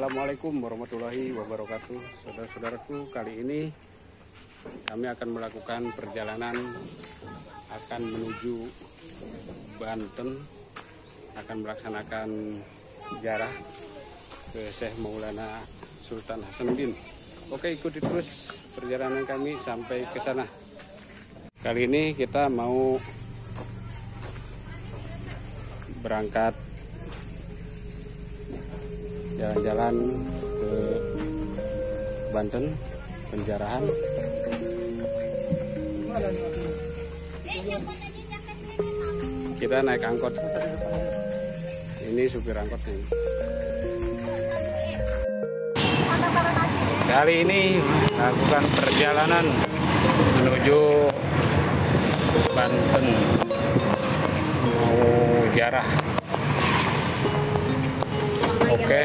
Assalamualaikum warahmatullahi wabarakatuh. Saudara-saudaraku, kali ini kami akan melakukan perjalanan akan menuju Banten, akan melaksanakan ziarah ke Syekh Maulana Sultan Hasanuddin. Oke, ikuti terus perjalanan kami sampai ke sana. Kali ini kita mau berangkat jalan-jalan ke Banten, penjarahan. Kita naik angkot. Ini supir angkotnya. Kali ini lakukan perjalanan menuju Banten, mau ziarah. Oke.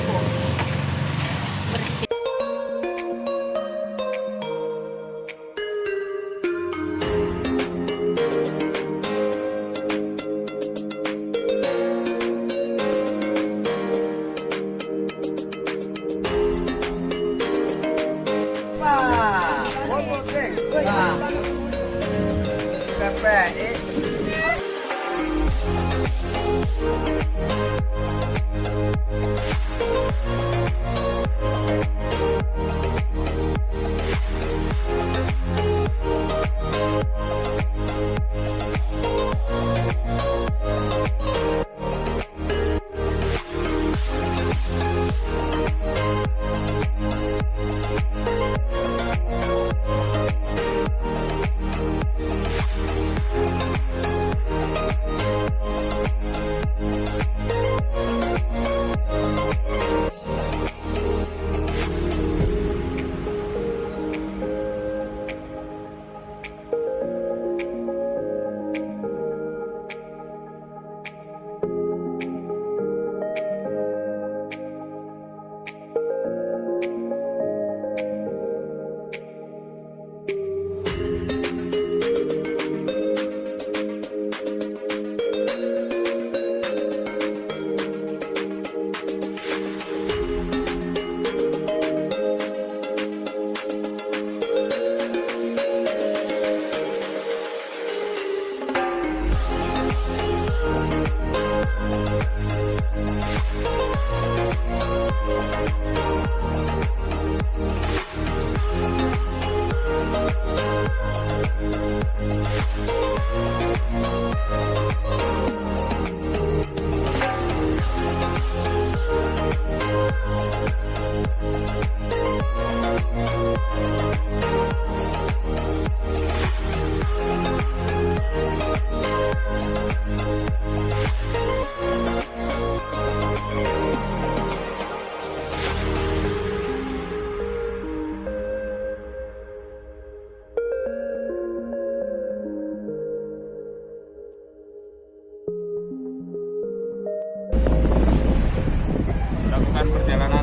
Perjalanan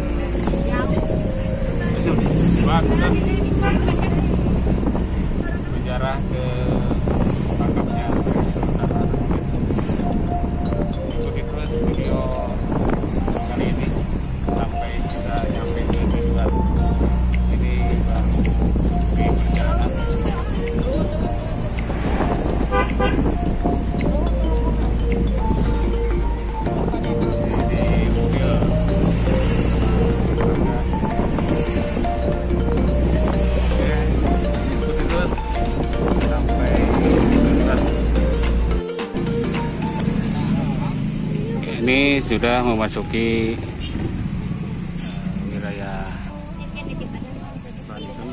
penjara ke makamnya Sultan Hasanuddin. Ikuti terus video kali ini sampai kita nyampe ke tujuan. Ini baru di perjalanan. Ini sudah memasuki wilayah Banten.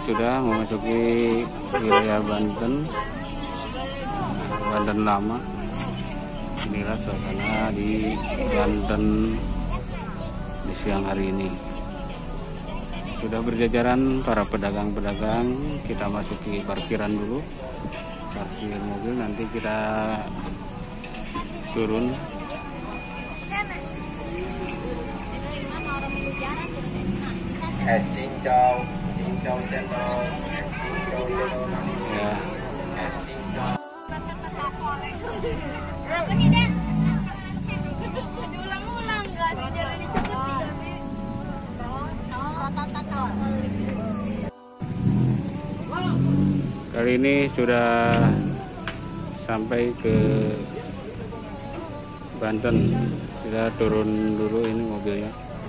sudah memasuki wilayah Banten, Banten Lama. Inilah suasana di Banten di siang hari ini. Sudah berjajaran para pedagang-pedagang. Kita masuki parkiran dulu, parkir mobil, nanti kita turun. Es cincau, cincau cendol, es cincau cendol manis, Ya, es cincau. Apa nih, Den? Diulang-ulang nggak sih? Jangan dicepet nggak sih? kali ini sudah sampai ke Banten. Kita turun dulu ini mobilnya.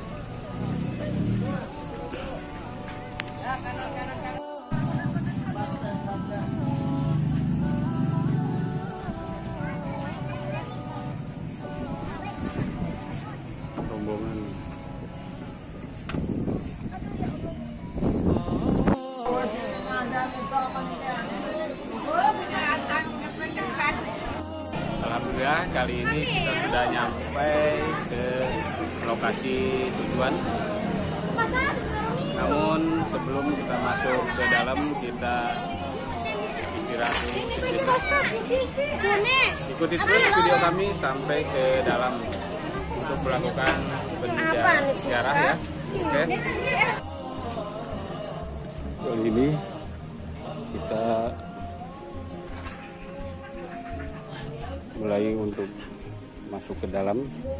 Rombongan. Alhamdulillah kali ini kita sudah nyampe ke lokasi tujuan. Namun sebelum kita masuk ke dalam, kita istirahat dulu. Ikuti terus video kami sampai ke dalam untuk melakukan penjarahan ya. Oke. Kali ini kita mulai untuk masuk ke dalam.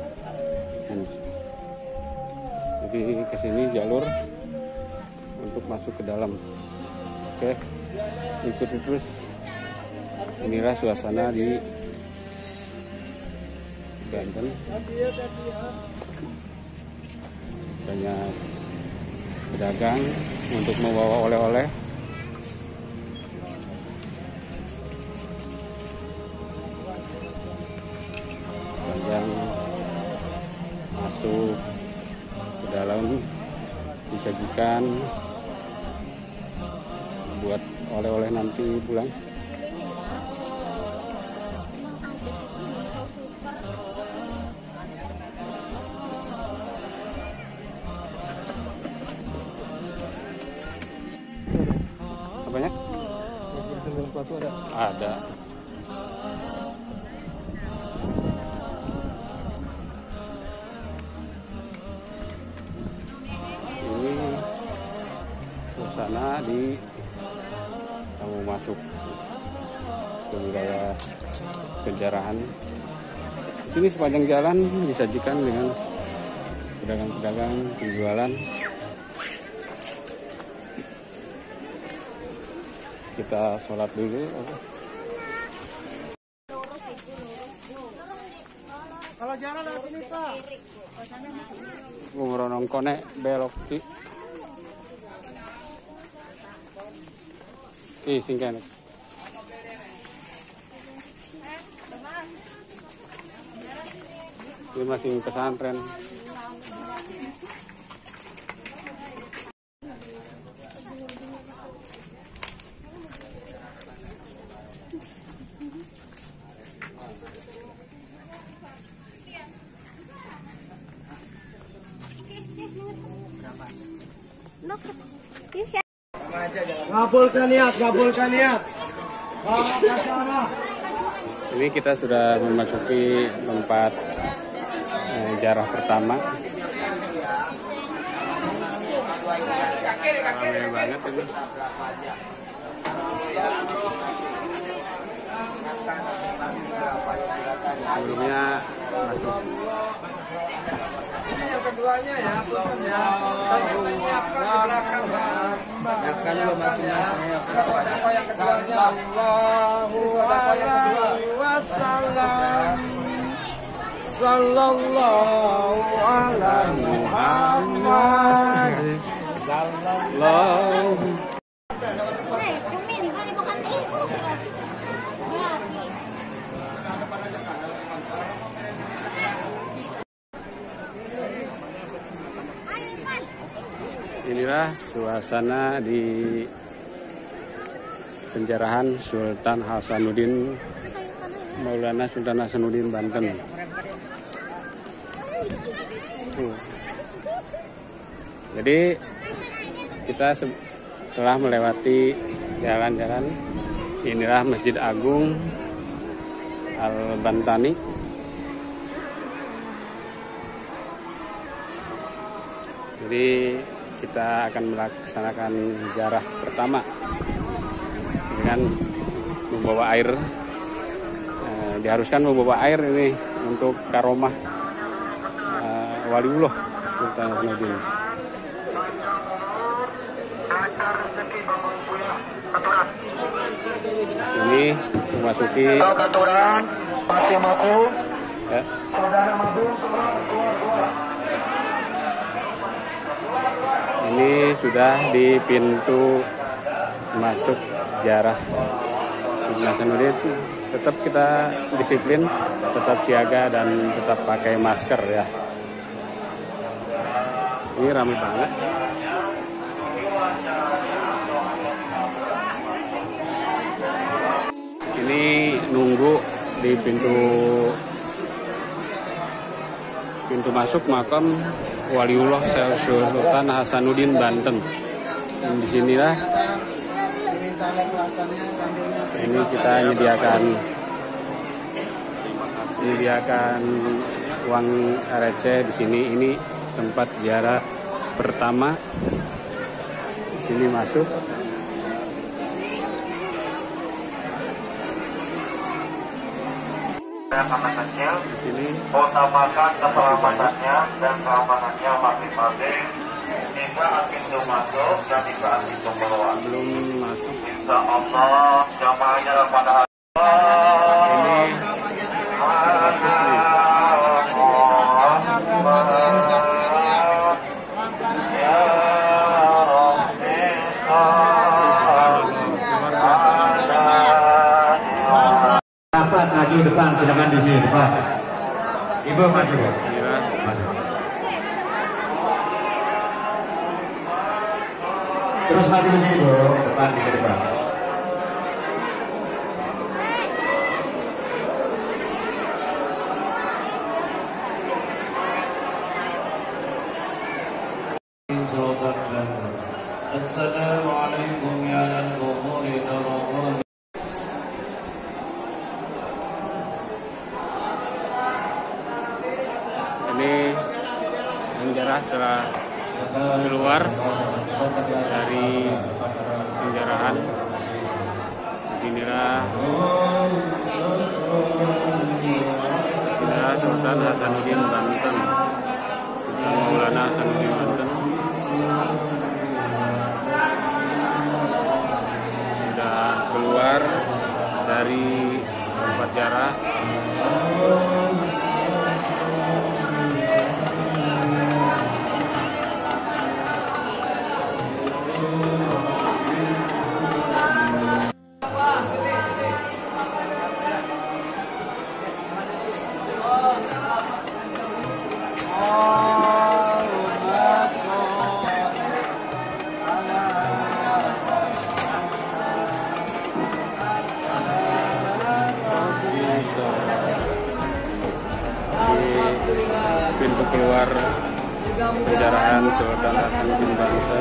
Jadi ke sini jalur untuk masuk ke dalam. Oke, ikuti terus. Inilah suasana di Banten. Banyak pedagang untuk membawa oleh-oleh. Yang masuk ke dalam disajikan buat oleh-oleh nanti pulang. Apanya? Ada. Sana di kamu masuk ke wilayah penjarahan. Di sini sepanjang jalan disajikan dengan pedagang-pedagang penjualan. Kita sholat dulu. Kalau jalan lewat sini Pak. Ngurong konek belok ki. Singkan. Ini masih pesantren. Ngabulkan niat, ngabulkan niat. Ini kita sudah memasuki tempat jarah pertama. Ramai banget ini. Sebelumnya masuk. Yang keduanya ya, satu ini apa di belakang Bang? Makan lo masing-masing. Sodako yang keduanya. Ini sodako yang kedua. Sallallahu alaihi Muhammad. Sallallahu. Inilah suasana di penjarahan Sultan Hasanuddin Maulana Sultan Hasanuddin Banten. Jadi kita setelah melewati jalan-jalan, inilah Masjid Agung Al-Bantani. Jadi kita akan melaksanakan ziarah pertama dengan membawa air. Diharuskan membawa air ini untuk karomah Waliullah Sultan Hasanuddin. Sini memasuki masih masuk. Saudara masuk. Ini sudah di pintu masuk ziarah Sultan Hasanuddin. Tetap kita disiplin, tetap siaga dan tetap pakai masker ya. Ini ramai banget. Ini nunggu di pintu masuk makam Waliullah Sultan Hasanuddin Banten. Dan di sinilah ini kita menyediakan uang receh di sini. Ini tempat ziarah pertama. Di sini masuk. Anak kecil, Di sini utamakan keselamatannya dan keamanannya masing-masing. Di saat pintu masuk dan di saat pintu keluar. belum masuk. Insya Allah jamaahnya pada hari Rapat maju depan, silakan di sini depan. Ibu maju. Terus maju di sini, Bu. Depan di sini, depan. Assalamualaikum ya al-Qur'an. ini penjara telah keluar dari penjarahan. Inilah Sultan Hasanuddin Banten, Sultan Maulana Hasanuddin Banten. Sudah keluar dari tempat ziarah. Pintu keluar penjarahan Sultan Hasanuddin Banten.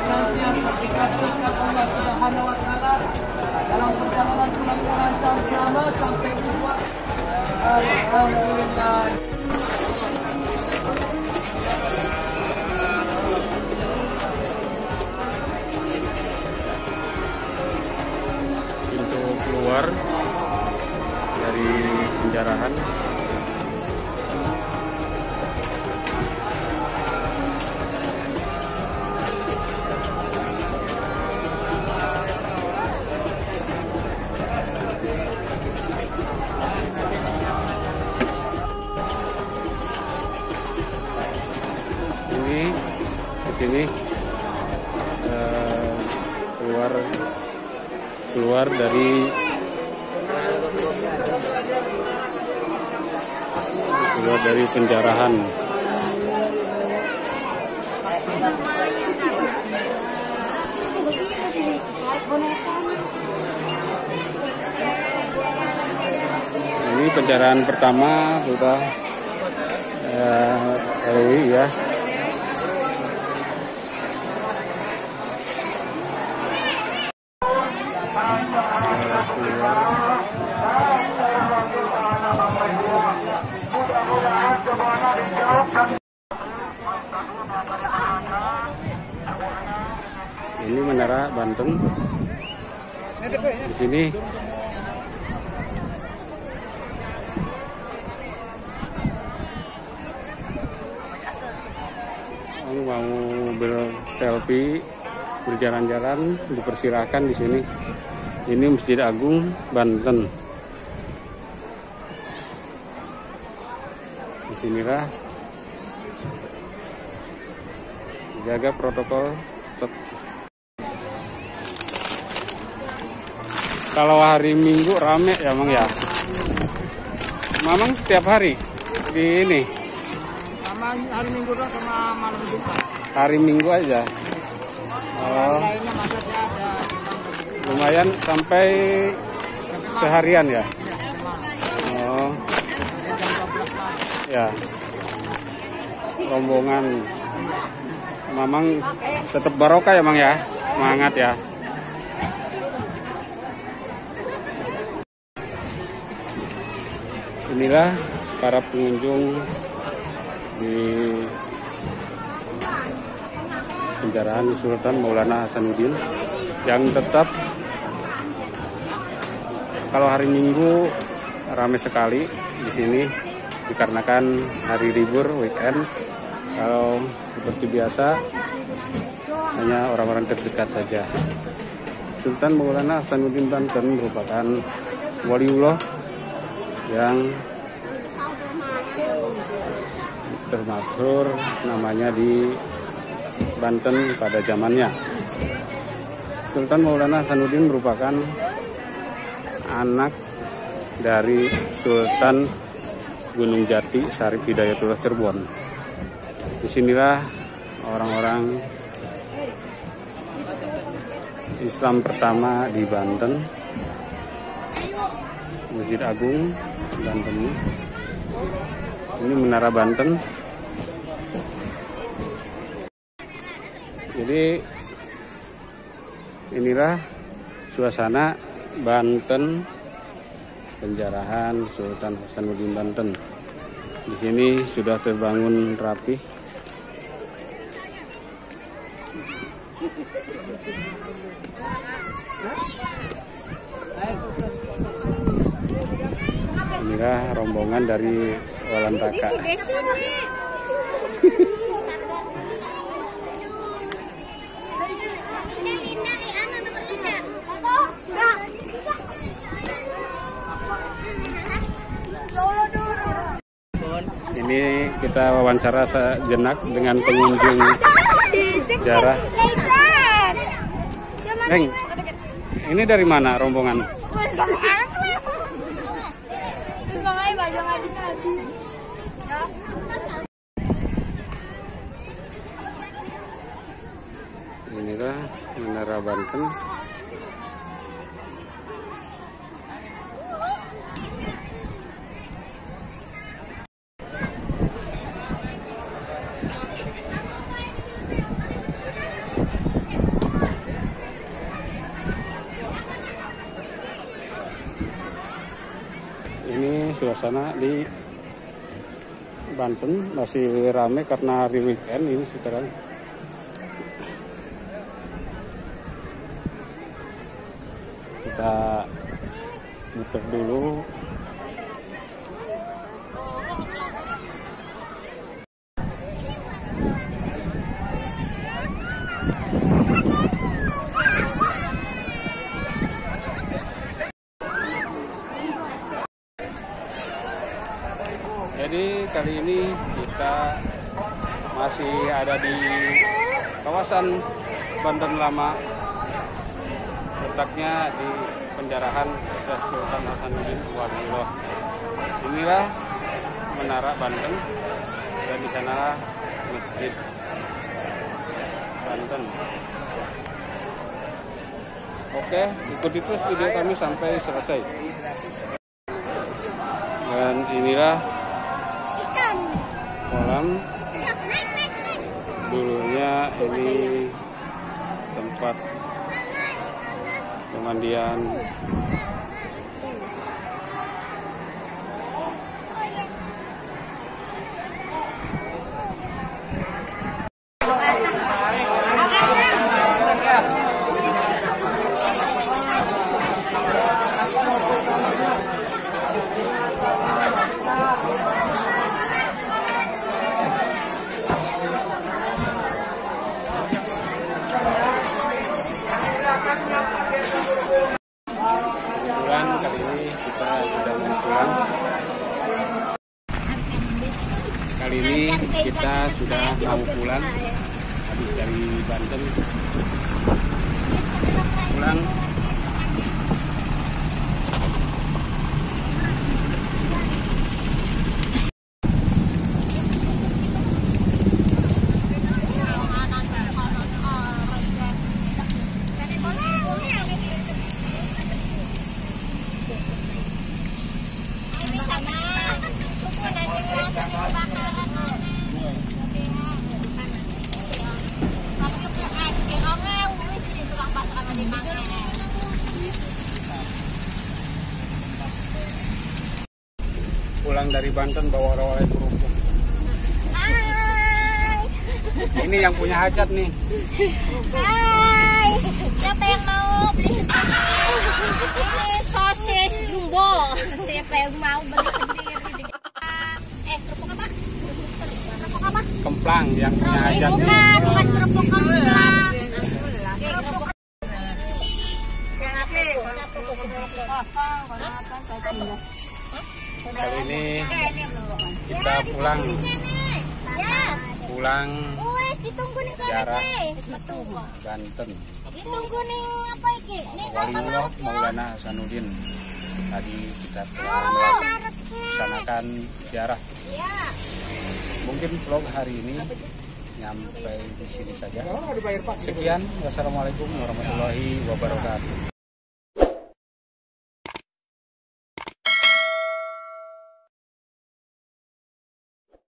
Dalam perjalanan pulang lancar selamat sampai tujuan. Alhamdulillah. Pintu keluar dari penjarahan. Di sini keluar dari penjarahan. Ini penjarahan pertama sudah LWI ya. Ini Menara Banten. Di sini mau berselfie, berjalan-jalan, dipersilahkan di sini. Ini Masjid Agung Banten. Di sinilah jaga protokol. Kalau hari Minggu rame ya, Mang ya. Mamang setiap hari di ini. Hari Minggu doang sama malam Jumat. Hari Minggu aja. Oh, Lainnya maksudnya ada lumayan sampai seharian ya. Oh, ya. Rombongan. Mamang tetap barokah ya, Mang ya. Semangat ya. Inilah para pengunjung di penjarahan Sultan Maulana Hasanuddin yang tetap kalau hari Minggu ramai sekali di sini dikarenakan hari libur weekend. Kalau seperti biasa hanya orang-orang terdekat saja. Sultan Maulana Hasanuddin Banten merupakan waliullah yang termasyhur namanya di Banten pada zamannya. Sultan Maulana Hasanuddin merupakan anak dari Sultan Gunung Jati Syarif Hidayatullah Cirebon. Disinilah orang-orang Islam pertama di Banten, Masjid Agung Banten. Ini Menara Banten. Jadi inilah suasana Banten, penjarahan Sultan Hasanuddin Banten. Di sini sudah terbangun rapi. Inilah rombongan dari Walantaka. Ini kita wawancara sejenak dengan pengunjung sejarah. Neng, ini dari mana rombongan? Inilah Menara Banten. Ini suasana di Banten masih ramai karena hari weekend ini sekarang. Kita muter dulu. Jadi kali ini kita masih ada di kawasan Banten Lama, letaknya di penjarahan Sultan Hasanuddin Waliullah. Inilah Menara Banten dan di sana Masjid Banten. Oke, ikuti terus video kami sampai selesai. Dan inilah Ikan. kolam. Naik. Dulunya ini tempat pemandian. Kebetulan kali ini kita sudah mau pulang. Kali ini kita sudah mau pulang habis dari Banten. Pulang. Pulang dari Banten bawa rawai kerupuk. Hai. Ini yang punya hajat nih. Hai. Siapa yang mau beli sendiri? Ini sosis jumbo. Siapa yang mau beli sendiri? Kerupuk apa? Kerupuk apa? Kemplang yang punya hajat nih. Bukan kerupuk kemplang. Kali ini kita pulang ditunggu nih Jarah Banten. Ditunggu nih apa iki? Nih Waliullah Maulana Hasanuddin. Tadi kita melaksanakan ziarah. Mungkin vlog hari ini nyampe di sini saja. Sekian, wassalamualaikum warahmatullahi wabarakatuh.